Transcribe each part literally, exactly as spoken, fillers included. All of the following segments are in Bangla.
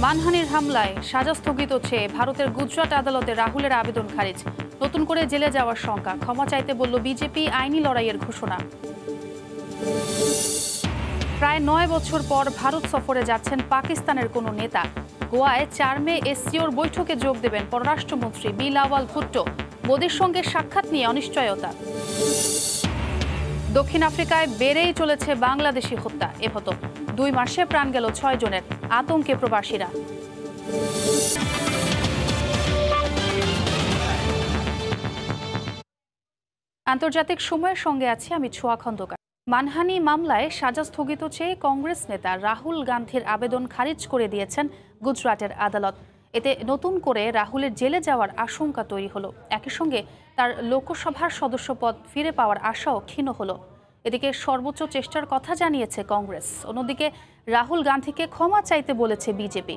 মানহানির হামলায় সাজা স্থগিত চেয়ে ভারতের গুজরাট আদালতে রাহুলের আবেদন খারিজ। নতুন করে জেলে যাওয়ার শঙ্কা, ক্ষমা চাইতে বলল বিজেপি। আইনি লড়াইয়ের ঘোষণা। প্রায় নয় বছর পর ভারত সফরে যাচ্ছেন পাকিস্তানের কোনো নেতা। গোয়ায় চার মে এসসিওর বৈঠকে যোগ দেবেন পররাষ্ট্রমন্ত্রী বিলাওয়াল ভুট্টো। মোদির সঙ্গে সাক্ষাৎ নিয়ে অনিশ্চয়তা। দক্ষিণ আফ্রিকায় বেড়েই চলেছে বাংলাদেশি হত্যা। এহত দুই মাসে প্রাণ গেল ছয় জনের, আতঙ্কে প্রবাসীরা। আন্তর্জাতিক সময়ের সঙ্গে আছি আমি ছোয়া খন্দকার। মানহানি মামলায় সাজা স্থগিত চেয়ে কংগ্রেস নেতা রাহুল গান্ধীর আবেদন খারিজ করে দিয়েছেন গুজরাটের আদালত। এতে নতুন করে রাহুলের জেলে যাওয়ার আশঙ্কা তৈরি হলো। একই সঙ্গে তার লোকসভার সদস্যপদ ফিরে পাওয়ার আশাও ক্ষীণ হলো। এদিকে সর্বোচ্চ চেষ্টার কথা জানিয়েছে কংগ্রেস। অন্যদিকে রাহুল গান্ধীকে ক্ষমা চাইতে বলেছে বিজেপি।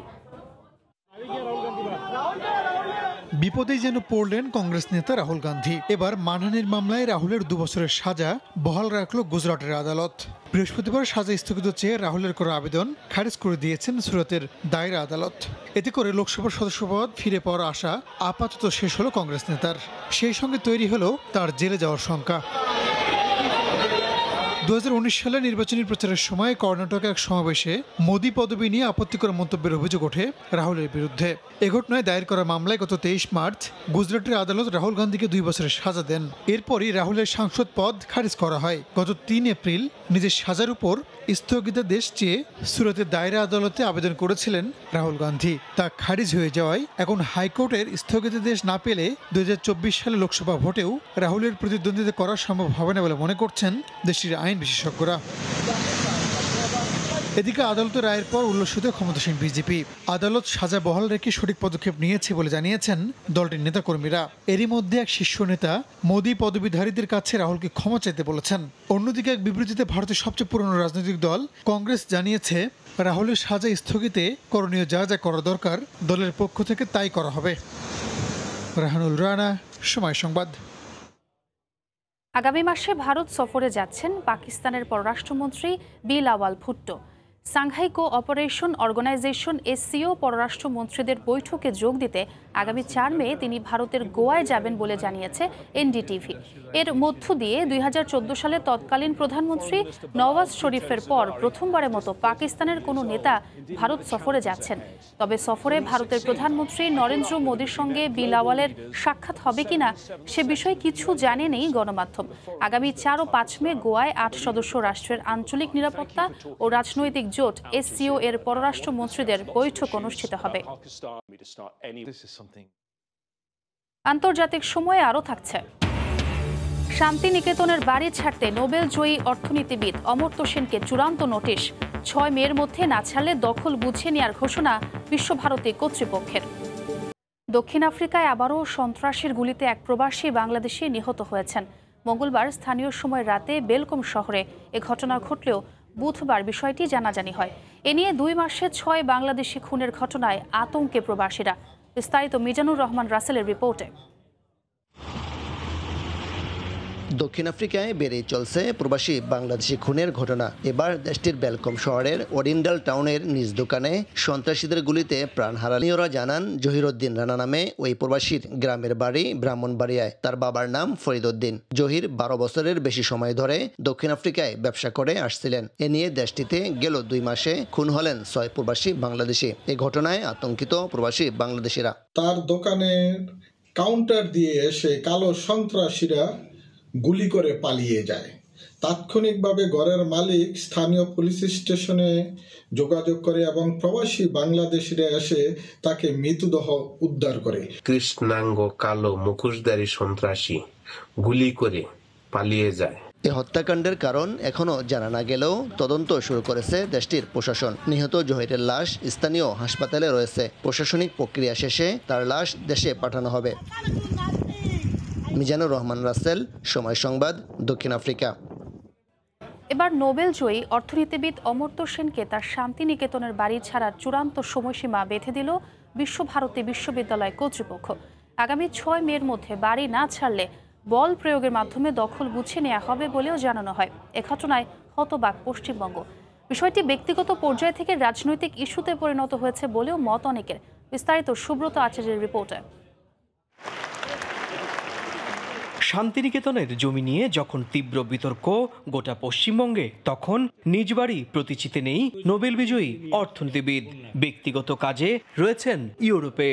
বিপদেই যেন পড়লেন কংগ্রেস নেতা রাহুল গান্ধী। এবার মানহানির মামলায় রাহুলের দুবছরের সাজা বহাল রাখল গুজরাটের আদালত। বৃহস্পতিবার সাজা স্থগিত চেয়ে রাহুলের করা আবেদন খারিজ করে দিয়েছেন সুরতের দায়রা আদালত। এতে করে লোকসভার সদস্যপদ ফিরে পাওয়ার আশা আপাতত শেষ হলো কংগ্রেস নেতার। সেই সঙ্গে তৈরি হলো তার জেলে যাওয়ার শঙ্কা। দু হাজার উনিশ সালে নির্বাচনী প্রচারের সময় কর্ণাটকে এক সমাবেশে মোদি পদবি নিয়ে আপত্তিকর মন্তব্যের অভিযোগ ওঠে রাহুলের বিরুদ্ধে। এ ঘটনায় দায়ের করা মামলায় গত তেইশ মার্চ গুজরাটের আদালত রাহুল গান্ধীকে দুই বছরের সাজা দেন। এরপরই রাহুলের সাংসদ পদ খারিজ করা হয়। গত তিন এপ্রিল নিজের সাজার উপর স্থগিতাদেশ চেয়ে সুরতের দায়রা আদালতে আবেদন করেছিলেন রাহুল গান্ধী। তা খারিজ হয়ে যাওয়ায় এখন হাইকোর্টের স্থগিতাদেশ না পেলে দুই হাজার চব্বিশ সালে লোকসভা ভোটেও রাহুলের প্রতিদ্বন্দ্বিতা করা সম্ভব হবে না বলে মনে করছেন দেশটির আইন বিশেষজ্ঞরা। এদিকে আদালতের রায়ের পর উল্লসিত ক্ষমতাসীন বিজেপি। আদালত সাজা বহাল রেখে সঠিক পদক্ষেপ নিয়েছে বলে জানিয়েছেন দলটির নেতাকর্মীরা। এরই মধ্যে এক শীর্ষ নেতা মোদি পদবীধারীদের কাছে রাহুলকে ক্ষমা চাইতে বলেছেন। অন্যদিকে এক বিবৃতিতে ভারতের সবচেয়ে পুরনো রাজনৈতিক দল কংগ্রেস জানিয়েছে রাহুলের সাজা স্থগিতে করণীয় যা যা করা দরকার দলের পক্ষ থেকে তাই করা হবে। রাহানুল রানা, সময় সংবাদ। আগামী মাসে ভারত সফরে যাচ্ছেন পাকিস্তানের পররাষ্ট্রমন্ত্রী Bilawal Bhutto. Shanghai cooperation organisation SCO পররাষ্ট্রমন্ত্রীদের বৈঠকে যোগ দিতে আগামী চার মে তিনি ভারতের গোয়ায় যাবেন বলে জানিয়েছে এনডিটিভি। এর মধ্য দিয়ে দুই হাজার চোদ্দ সালে তৎকালীন প্রধানমন্ত্রী নওয়াজ শরীফের পর প্রথমবারের মতো পাকিস্তানের কোনো নেতা ভারত সফরে যাচ্ছেন। তবে সফরে ভারতের প্রধানমন্ত্রী নরেন্দ্র মোদির সঙ্গে বিলাওয়ালের সাক্ষাৎ হবে কিনা সে বিষয়ে কিছু জানেনি গণমাধ্যম। আগামী চার ও পাঁচ মে গোয়ায় আট সদস্য রাষ্ট্রের আঞ্চলিক নিরাপত্তা ও রাজনৈতিক জোট এসসিও এর পররাষ্ট্রমন্ত্রীদের বৈঠক অনুষ্ঠিত হবে। আন্তর্জাতিক সময়ে আরও থাকছে। শান্তিনিকেতনের বাড়ি ছাড়তে নোবেল জয়ী অর্থনীতিবিদ অমর্ত্য সেনকে চূড়ান্ত নোটিশ। ছয় মের মধ্যে না ছাড়লে দখল বুঝে নেওয়ার ঘোষণা বিশ্বভারতী কর্তৃপক্ষের। দক্ষিণ আফ্রিকায় আবারও সন্ত্রাসীর গুলিতে এক প্রবাসী বাংলাদেশি নিহত হয়েছেন। মঙ্গলবার স্থানীয় সময় রাতে বেলকম শহরে এ ঘটনা ঘটলেও বুধবার বিষয়টি জানাজানি হয়। এ নিয়ে দুই মাসে ছয় বাংলাদেশি খুনের ঘটনায় আতঙ্কে প্রবাসীরা। বিস্তারিত মিজানুর রহমান রাসেলের রিপোর্টে। দক্ষিণ আফ্রিকায় বেড়েই চলছে প্রবাসী বাংলাদেশি খুনের ঘটনা। এবার দেশটির বেলকম শহরের ওডিন্ডাল টাউনের নিজ দোকানে সন্ত্রাসীদের গুলিতে প্রাণ হারানিয়রা জানান জহিরউদ্দিন রানা নামে ওই প্রবাসীর গ্রামের বাড়ি ব্রাহ্মণবাড়িয়ায়। তার বাবার নাম ফরিদউদ্দিন। জহির বারো বছরের বেশি সময় ধরে দক্ষিণ আফ্রিকায় ব্যবসা করে আসছিলেন। এ নিয়ে দেশটিতে গেল দুই মাসে খুন হলেন ছয় প্রবাসী বাংলাদেশি। এই ঘটনায় আতঙ্কিত প্রবাসী বাংলাদেশিরা। তার দোকানের কাউন্টার দিয়ে এসে কালো সন্ত্রাসীরা গুলি করে পালিয়ে যায়। তাৎক্ষণিকভাবে ঘরের মালিক স্থানীয় পুলিশ স্টেশনে যোগাযোগ করে এবং প্রবাসী বাংলাদেশিরা এসে তাকে মৃতদেহ উদ্ধার করে। কৃষ্ণাঙ্গ কালো মুখোশধারী সন্ত্রাসী গুলি করে পালিয়ে যায়। এই হত্যাকাণ্ডের কারণ এখনো জানা না গেলেও তদন্ত শুরু করেছে দেশটির প্রশাসন। নিহত জহিরের লাশ স্থানীয় হাসপাতালে রয়েছে। প্রশাসনিক প্রক্রিয়া শেষে তার লাশ দেশে পাঠানো হবে। মিজানুর রহমান রাসেল, সময় সংবাদ, দক্ষিণ আফ্রিকা। এবার নোবেল জয়ী অর্থনীতিবিদ অমর্ত্য সেনকে তার শান্তিনিকেতনের বাড়ি ছাড়ার চূড়ান্ত সময়সীমা বেঁধে দিল বিশ্বভারতী বিশ্ববিদ্যালয় কর্তৃপক্ষ। আগামী ছয় মের মধ্যে বাড়ি না ছাড়লে বল প্রয়োগের মাধ্যমে দখল বুঝে নেওয়া হবে বলেও জানানো হয়। এ ঘটনায় হতবাক পশ্চিমবঙ্গ। বিষয়টি ব্যক্তিগত পর্যায় থেকে রাজনৈতিক ইস্যুতে পরিণত হয়েছে বলেও মত অনেকের। বিস্তারিত সুব্রত আচার্যের রিপোর্টে। শান্তিনিকেতনের জমি নিয়ে যখন তীব্র বিতর্ক গোটা পশ্চিমবঙ্গে, তখন নিজ বাড়ি প্রতিচিতে নেই নোবেল বিজয়ী অর্থনীতিবিদ। ব্যক্তিগত কাজে রয়েছেন ইউরোপে।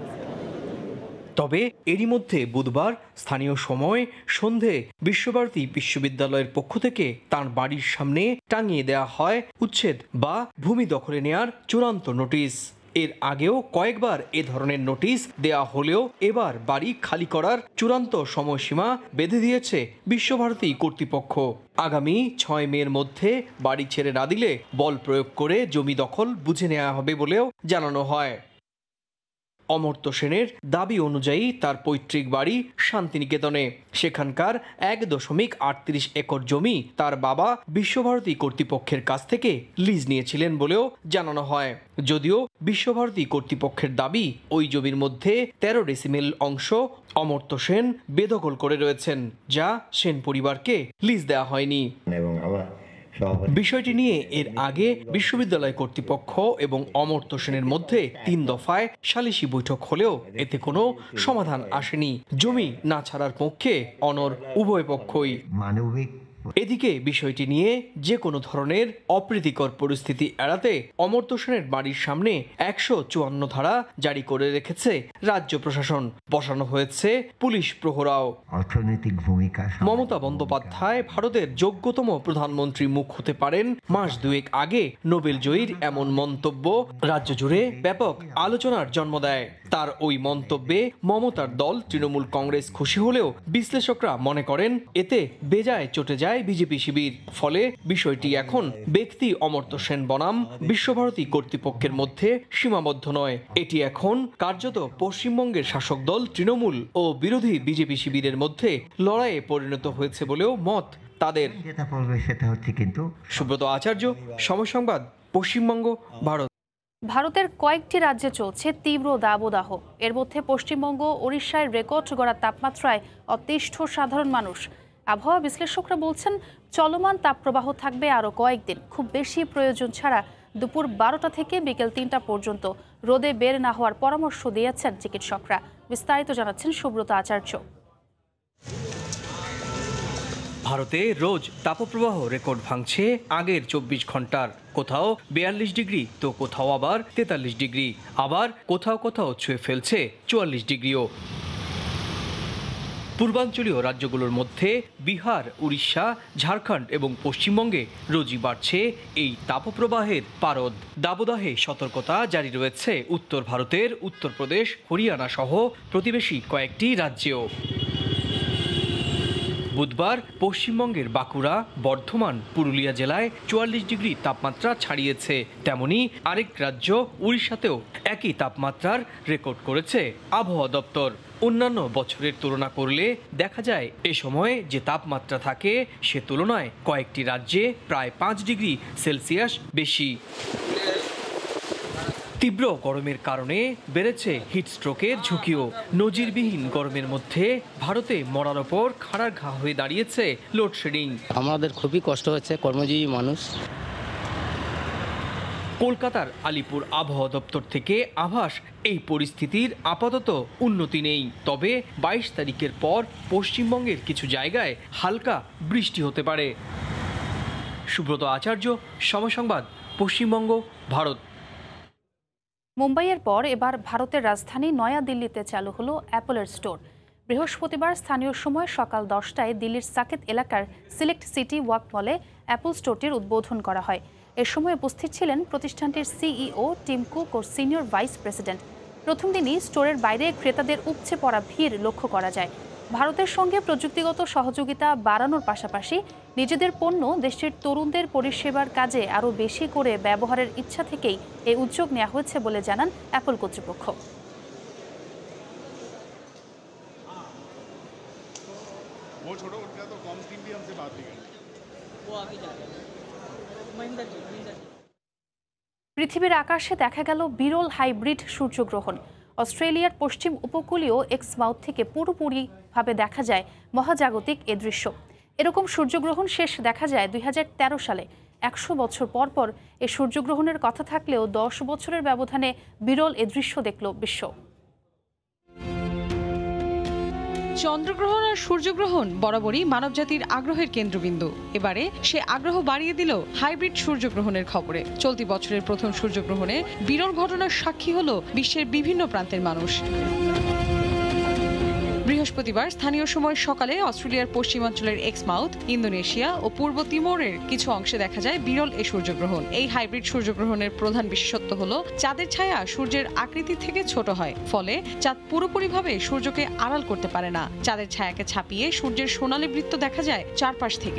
তবে এরই মধ্যে বুধবার স্থানীয় সময় সন্ধে বিশ্বভারতী বিশ্ববিদ্যালয়ের পক্ষ থেকে তাঁর বাড়ির সামনে টাঙিয়ে দেওয়া হয় উচ্ছেদ বা ভূমি দখলে নেয়ার চূড়ান্ত নোটিশ। এর আগেও কয়েকবার এ ধরনের নোটিশ দেয়া হলেও এবার বাড়ি খালি করার চূড়ান্ত সময়সীমা বেঁধে দিয়েছে বিশ্বভারতী কর্তৃপক্ষ। আগামী ছয় মের মধ্যে বাড়ি ছেড়ে না দিলে বল প্রয়োগ করে জমি দখল বুঝে নেওয়া হবে বলেও জানানো হয়। অমর্ত্য সেনের দাবি অনুযায়ী তার পৈতৃক বাড়ি শান্তিনিকেতনে। সেখানকার এক দশমিক আটত্রিশ একর জমি তার বাবা বিশ্বভারতী কর্তৃপক্ষের কাছ থেকে লিজ নিয়েছিলেন বলেও জানানো হয়। যদিও বিশ্বভারতী কর্তৃপক্ষের দাবি ওই জমির মধ্যে তেরো ডেসিমেল অংশ অমর্ত্য সেন বেদখল করে রয়েছেন, যা সেন পরিবারকে লিজ দেওয়া হয়নি। বিষয়টি নিয়ে এর আগে বিশ্ববিদ্যালয় কর্তৃপক্ষ এবং অমর্ত্য সেনের মধ্যে তিন দফায় সালিশি বৈঠক হলেও এতে কোনো সমাধান আসেনি। জমি না ছাড়ার পক্ষে অনড় উভয় পক্ষই। মানবিক এদিকে বিষয়টি নিয়ে যে কোনো ধরনের অপ্রীতিকর পরিস্থিতি এড়াতে অমর্ত্য সেনের বাড়ির সামনে একশো চুয়ান্ন ধারা জারি করে রেখেছে রাজ্য প্রশাসন। বসানো হয়েছে পুলিশ প্রহরাও। অর্থনৈতিক ভূমিকা মমতা বন্দ্যোপাধ্যায় ভারতের যোগ্যতম প্রধানমন্ত্রী মুখ হতে পারেন মাস দুয়েক আগে নোবেল জয়ীর এমন মন্তব্য রাজ্য জুড়ে ব্যাপক আলোচনার জন্ম দেয়। তার ওই মন্তব্যে মমতার দল তৃণমূল কংগ্রেস খুশি হলেও বিশ্লেষকরা মনে করেন এতে বেজায় চটে যায় বিজেপি শিবির। ফলে বিষয়টি এখন ব্যক্তি অমর্ত্য সেন বনাম বিশ্বভারতী কর্তৃপক্ষের মধ্যে সীমাবদ্ধ নয়। এটি এখন কার্যত পশ্চিমবঙ্গের শাসক দল তৃণমূল ও বিরোধী বিজেপি শিবিরের মধ্যে লড়াইয়ে পরিণত হয়েছে বলেও মত তাদের। সুব্রত আচার্য, সময় সংবাদ, পশ্চিমবঙ্গ, ভারত। ভারতের কয়েকটি রাজ্যে চলছে তীব্র দাবদাহ। এর মধ্যে পশ্চিমবঙ্গ, ওড়িশায় রেকর্ড গড়া তাপমাত্রায় অতিষ্ঠ সাধারণ মানুষ। আবহাওয়া বিশ্লেষকরা বলছেন চলমান তাপপ্রবাহ থাকবে আরও কয়েকদিন। খুব বেশি প্রয়োজন ছাড়া দুপুর বারোটা থেকে বিকেল তিনটা পর্যন্ত রোদে বের না হওয়ার পরামর্শ দিয়েছেন চিকিৎসকরা। বিস্তারিত জানাচ্ছেন সুব্রত আচার্য। ভারতে রোজ তাপপ্রবাহ রেকর্ড ভাঙছে আগের চব্বিশ ঘন্টার। কোথাও বিয়াল্লিশ ডিগ্রি তো কোথাও আবার তেতাল্লিশ ডিগ্রি, আবার কোথাও কোথাও ছুঁয়ে ফেলছে চুয়াল্লিশ ডিগ্রিও। পূর্বাঞ্চলীয় রাজ্যগুলোর মধ্যে বিহার, উড়িষ্যা, ঝাড়খণ্ড এবং পশ্চিমবঙ্গে রোজই বাড়ছে এই তাপপ্রবাহের পারদ। দাবদাহে সতর্কতা জারি রয়েছে উত্তর ভারতের উত্তরপ্রদেশ, হরিয়ানা সহ প্রতিবেশী কয়েকটি রাজ্যেও। বুধবার পশ্চিমবঙ্গের বাঁকুড়া, বর্ধমান, পুরুলিয়া জেলায় চুয়াল্লিশ ডিগ্রি তাপমাত্রা ছাড়িয়েছে। তেমনি আরেক রাজ্য উড়িষ্যাতেও একই তাপমাত্রার রেকর্ড করেছে আবহাওয়া দপ্তর। অন্যান্য বছরের তুলনা করলে দেখা যায় এ সময় যে তাপমাত্রা থাকে সে তুলনায় কয়েকটি রাজ্যে প্রায় পাঁচ ডিগ্রি সেলসিয়াস বেশি। তীব্র গরমের কারণে বেড়েছে হিটস্ট্রোকের ঝুঁকিও। নজিরবিহীন গরমের মধ্যে ভারতে মরার ওপর খাড়ার ঘা হয়ে দাঁড়িয়েছে লোডশেডিং। আমাদের খুবই কষ্ট হচ্ছে, কর্মজীবী মানুষ। কলকাতার আলিপুর আবহাওয়া দপ্তর থেকে আভাস এই পরিস্থিতির আপাতত উন্নতি নেই। তবে বাইশ তারিখের পর পশ্চিমবঙ্গের কিছু জায়গায় হালকা বৃষ্টি হতে পারে। সুব্রত আচার্য, সময় সংবাদ, পশ্চিমবঙ্গ, ভারত। মুম্বাইয়ের পর এবার ভারতের রাজধানী নয়াদিল্লিতে চালু হলো অ্যাপলের স্টোর। বৃহস্পতিবার স্থানীয় সময় সকাল দশটায় দিল্লির সাকেত এলাকার সিলেক্ট সিটি ওয়াক মলে অ্যাপল স্টোরটির উদ্বোধন করা হয়। এ সময় উপস্থিত ছিলেন প্রতিষ্ঠানটির সিইও টিম কুক ও সিনিয়র ভাইস প্রেসিডেন্ট। প্রথম দিনই স্টোরের বাইরে ক্রেতাদের উপচে পড়া ভিড় লক্ষ্য করা যায়। ভারতের সঙ্গে প্রযুক্তিগত সহযোগিতা বাড়ানোর পাশাপাশি নিজেদের পণ্য দেশটির তরুণদের পরিষেবার কাজে আরও বেশি করে ব্যবহারের ইচ্ছা থেকেই এই উদ্যোগ নেওয়া হয়েছে বলে জানান অ্যাপল কর্তৃপক্ষ। পৃথিবীর আকাশে দেখা গেল বিরল হাইব্রিড সূর্যগ্রহণ। অস্ট্রেলিয়ার পশ্চিম উপকূলীয় এক্সমাউথ থেকে পুরোপুরিভাবে দেখা যায় মহাজাগতিক এ দৃশ্য। এরকম সূর্যগ্রহণ শেষ দেখা যায় দুই হাজার তেরো সালে। একশো বছর পর পর এই সূর্যগ্রহণের কথা থাকলেও দশ বছরের ব্যবধানে বিরল এ দৃশ্য দেখল বিশ্ব। চন্দ্রগ্রহণ আর সূর্যগ্রহণ বরাবরই মানবজাতির আগ্রহের কেন্দ্রবিন্দু। এবারে সে আগ্রহ বাড়িয়ে দিল হাইব্রিড সূর্যগ্রহণের খবরে। চলতি বছরের প্রথম সূর্যগ্রহণে বিরল ঘটনার সাক্ষী হল বিশ্বের বিভিন্ন প্রান্তের মানুষ। বৃহস্পতিবার স্থানীয় সময় সকালে অস্ট্রেলিয়ার পশ্চিমাঞ্চলের এক্সমাউথ, ইন্দোনেশিয়া ও পূর্ব তিমোরের কিছু অংশে দেখা যায় বিরল এই সূর্যগ্রহণ। এই হাইব্রিড সূর্যগ্রহণের প্রধান বিশেষত্ব হল চাঁদের ছায়া সূর্যের আকৃতি থেকে ছোট হয়, ফলে চাঁদ পুরোপুরিভাবে সূর্যকে আড়াল করতে পারে না। চাঁদের ছায়াকে ছাপিয়ে সূর্যের সোনালী বৃত্ত দেখা যায় চারপাশ থেকে।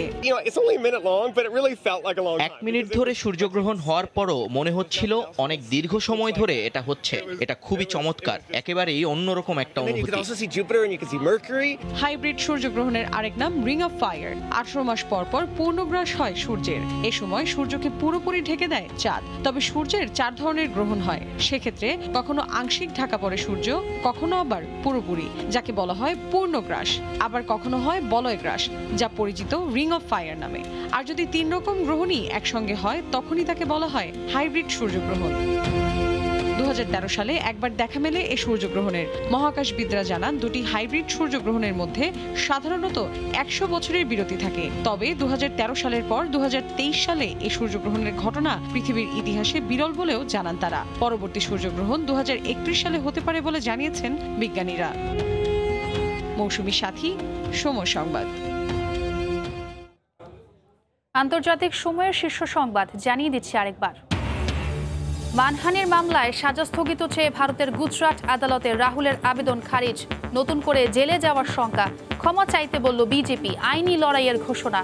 এক মিনিট ধরে সূর্যগ্রহণ হওয়ার পরও মনে হচ্ছিল অনেক দীর্ঘ সময় ধরে এটা হচ্ছে। এটা খুবই চমৎকার, একেবারেই অন্যরকম একটা অনুভূতি। হাইব্রিড সূর্যগ্রহণের আরেক নাম রিং অফ ফায়ার। আঠারো মাস পর পর পূর্ণগ্রাস হয় সূর্যের। এ সময় সূর্যকে পুরোপুরি ঢেকে দেয় চাঁদ। তবে সূর্যের চার ধরনের গ্রহণ হয়। সেক্ষেত্রে কখনো আংশিক ঢাকা পড়ে সূর্য, কখনো আবার পুরোপুরি, যাকে বলা হয় পূর্ণগ্রাস। আবার কখনো হয় বলয়গ্রাস, যা পরিচিত রিং অফ ফায়ার নামে। আর যদি তিন রকম গ্রহণই একসঙ্গে হয় তখনই তাকে বলা হয় হাইব্রিড সূর্যগ্রহণ। দু হাজার তেরো সালে একবার দেখা মেলে এই সূর্যগ্রহণের। মহাকাশবিদরা জানান দুটি হাইব্রিড সূর্যগ্রহণের মধ্যে সাধারণত একশো বছরের বিরতি থাকে। তবে দু হাজার তেরো সালের পর দু হাজার তেইশ সালে এই সূর্যগ্রহণের ঘটনা পৃথিবীর ইতিহাসে বিরল বলেও জানান তারা। পরবর্তী সূর্যগ্রহণ দু হাজার একত্রিশ সালে হতে পারে বলে জানিয়েছেন বিজ্ঞানীরা। মৌসুমী সাথী, সময় সংবাদ। আন্তর্জাতিক সময়ের শীর্ষ সংবাদ জানিয়ে দিচ্ছি আরেকবার। মানহানির মামলায় সাজা স্থগিত চেয়ে ভারতের গুজরাট আদালতে রাহুলের আবেদন খারিজ। নতুন করে জেলে যাওয়ার শঙ্কা, ক্ষমা চাইতে বলল বিজেপি। আইনি লড়াইয়ের ঘোষণা।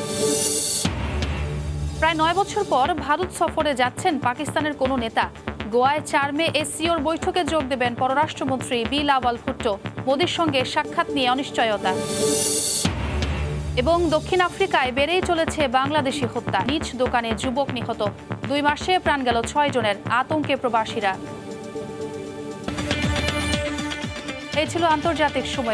প্রায় নয় বছর পর ভারত সফরে যাচ্ছেন পাকিস্তানের কোনো নেতা। গোয়ায় চার মে এসসিওর বৈঠকে যোগ দেবেন পররাষ্ট্রমন্ত্রী বিলাওয়াল ভুট্টো। মোদির সঙ্গে সাক্ষাৎ নিয়ে অনিশ্চয়তা। এবং দক্ষিণ আফ্রিকায় বেড়েই চলেছে বাংলাদেশি হত্যা। নিজ দোকানে যুবক নিহত। দুই মাসে প্রাণ গেল ছয় জনের। আতঙ্কে প্রবাসীরা। এই ছিল আন্তর্জাতিক সময়।